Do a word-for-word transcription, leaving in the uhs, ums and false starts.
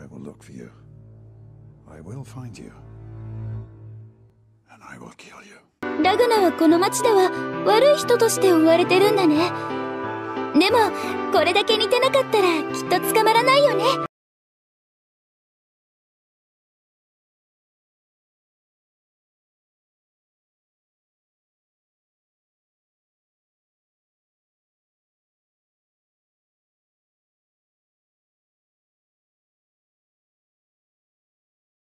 will look for you. I will find you. And I will kill you. ラグナはこの町では悪い人として追われてるんだね。でもこれだけ似てなかったらきっと捕まらないよね。